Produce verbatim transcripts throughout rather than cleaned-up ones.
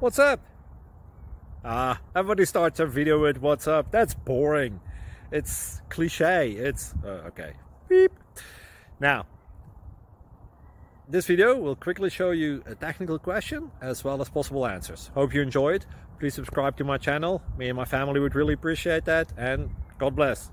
What's up? Ah, everybody starts a video with what's up. That's boring. It's cliche. It's uh, okay. Beep. Now, this video will quickly show you a technical question as well as possible answers. Hope you enjoyed. Please subscribe to my channel. Me and my family would really appreciate that, and God bless.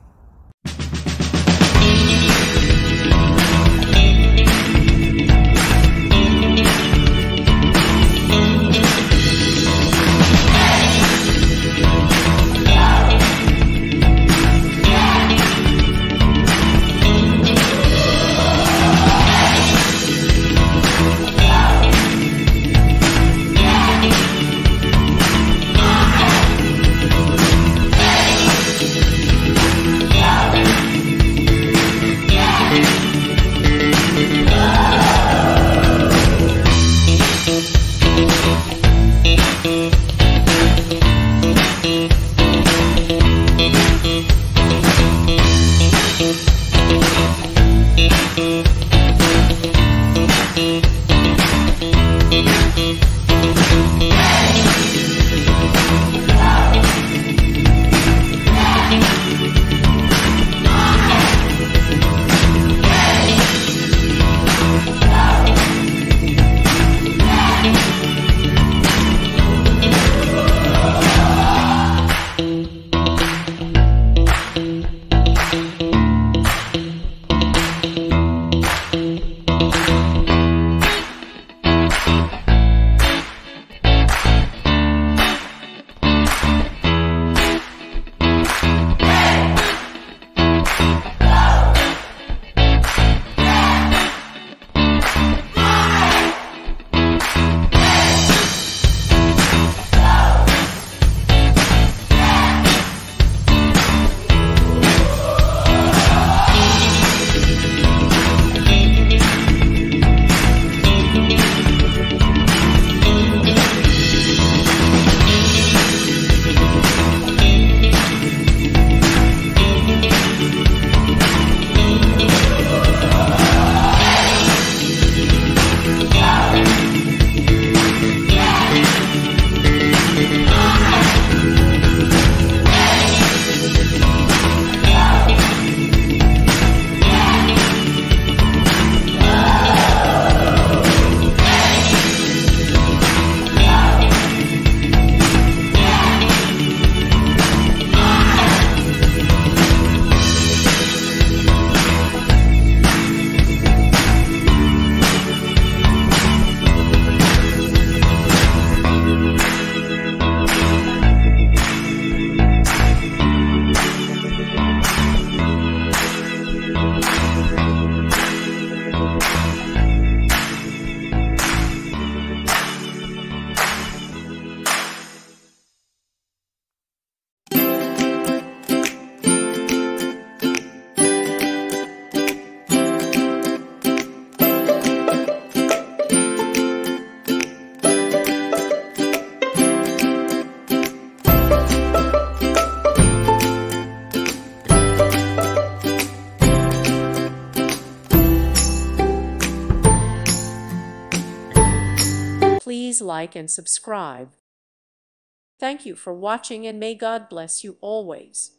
Please like and subscribe. Thank you for watching, and may God bless you always.